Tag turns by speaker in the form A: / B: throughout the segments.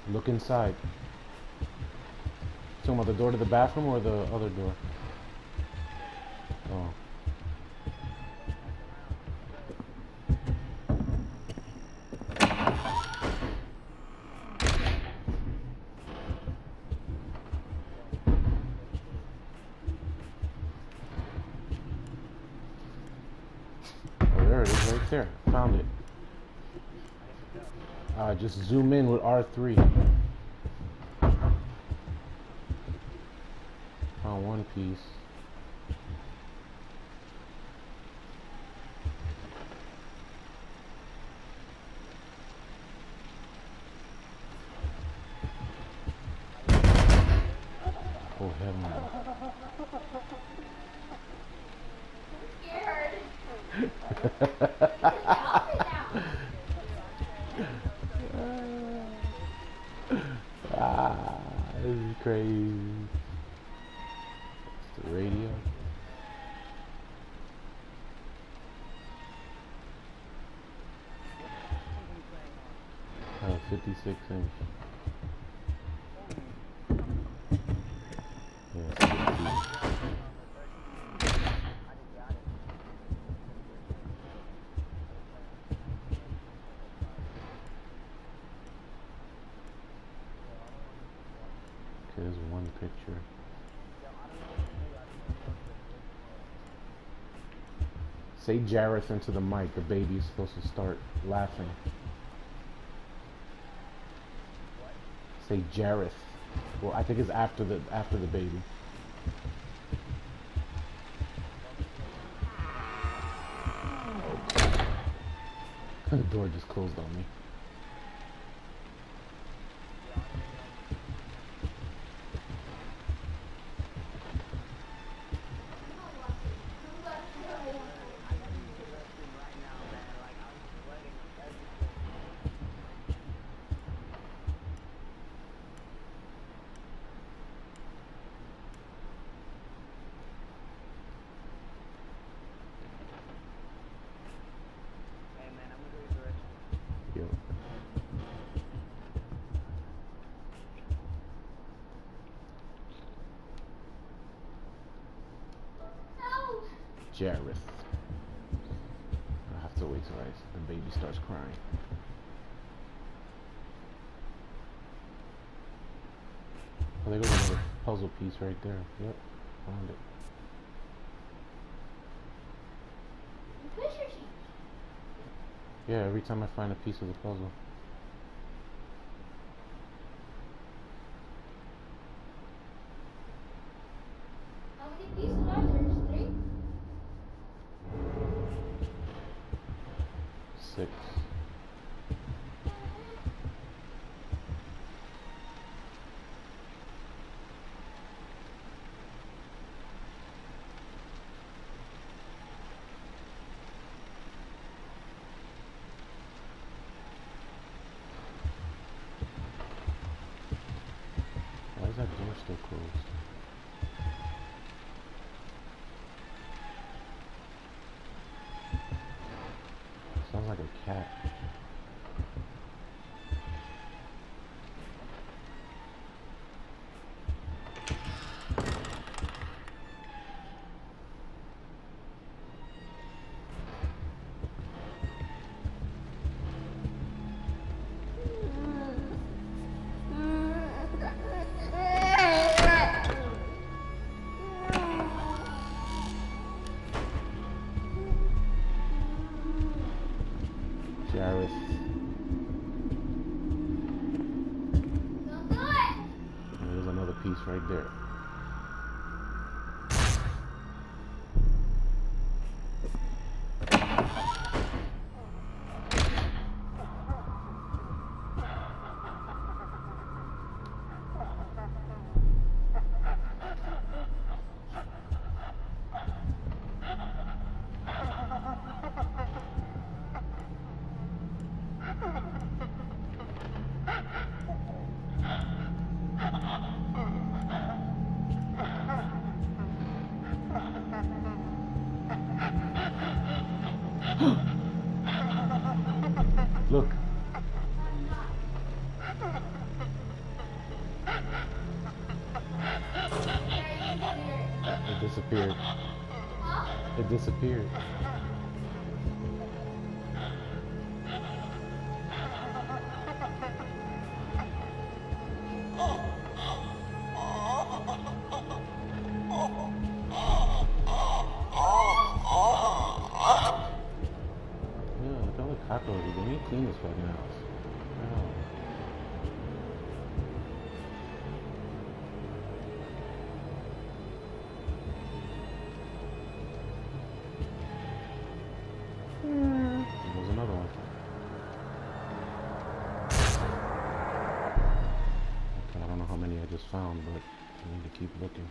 A: Look inside. Talking about the door to the bathroom or the other door? Oh. Oh, there it is, right there. Found it. Just zoom in with R3. Found one piece. Oh, hell no. This is crazy. It's the radio. 56 inch. Yeah, 50. There's one picture. Say Jareth into the mic. The baby's supposed to start laughing. Say Jareth. Well, I think it's after the baby. The door just closed on me. Jareth. I have to wait till the baby starts crying. Oh, there goes another puzzle piece right there. Yep, found it. Yeah, every time I find a piece of the puzzle.
B: How many pieces are there? 3?
A: 6. Why is that door still closed? Sounds like a cat. Jareth.
B: Don't do it!
A: And there's another piece right there. Look. It disappeared.
B: Huh?
A: It disappeared. Yeah, look at all the cockroaches. They need to clean this fucking house. Oh. There's another one. Okay, I don't know how many I just found, but I need to keep looking.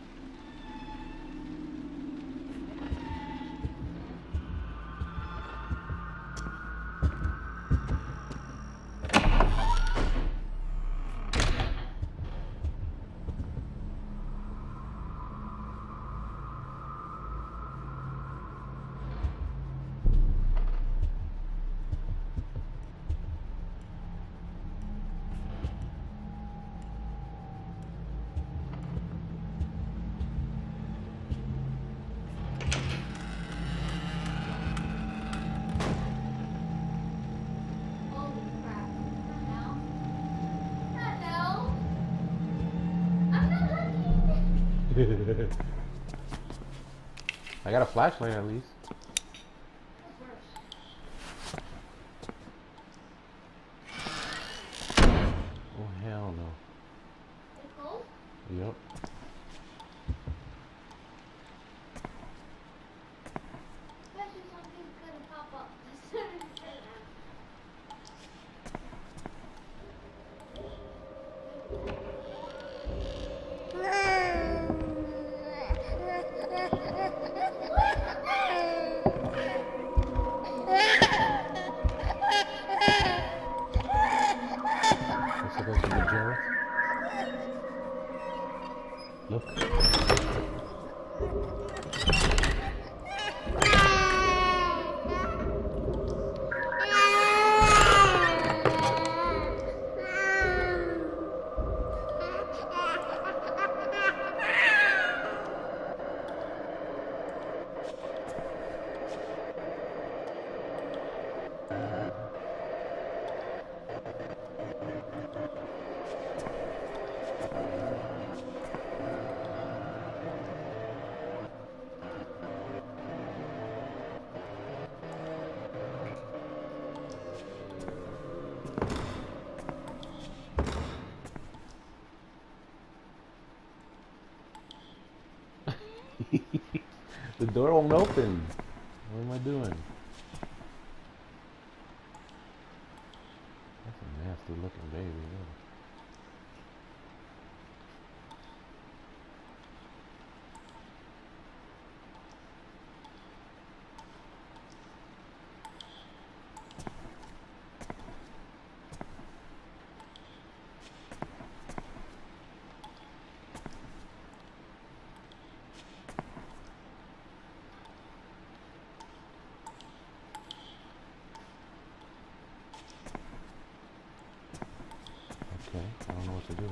B: Holy crap. Not now. Not now. I'm not looking.
A: I got a flashlight at least.
B: What's worse?
A: Oh hell no.
B: It's cold?
A: Yep.
B: Especially something's gonna pop up as soon as you turn around.
A: What's supposed to be Jareth? Look. The door won't open. What am I doing? That's a nasty looking baby. Look. Okay, I don't know what to do.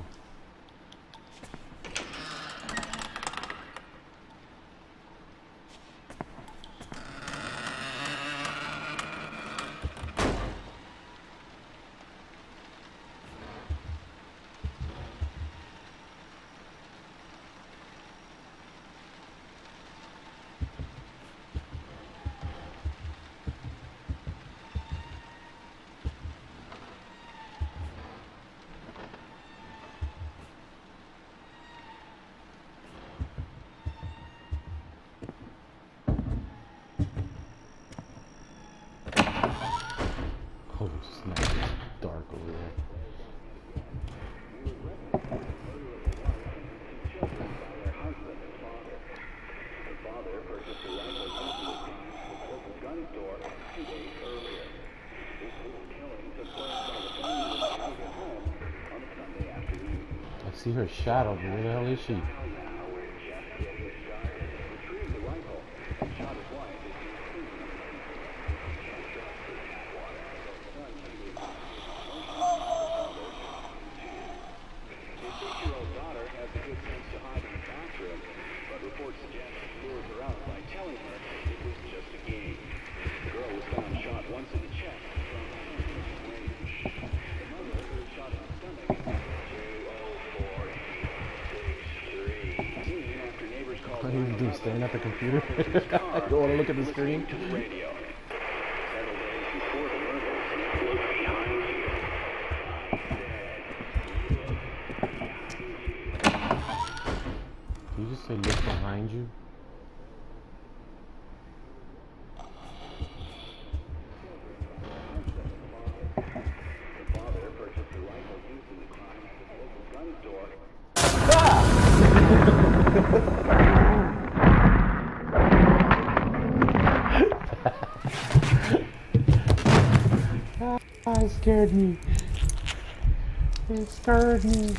A: Oh snap, it's dark over there. I see her shadow, but where the hell is she?
C: His 6-year-old daughter has the good sense to hide in the bathroom, but reports suggest
A: staring at the computer. You don't want to look at the screen. Did you just say look behind you? It scared me. It scared me.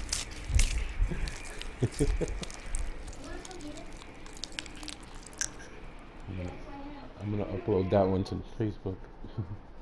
A: I'm gonna upload that one to Facebook.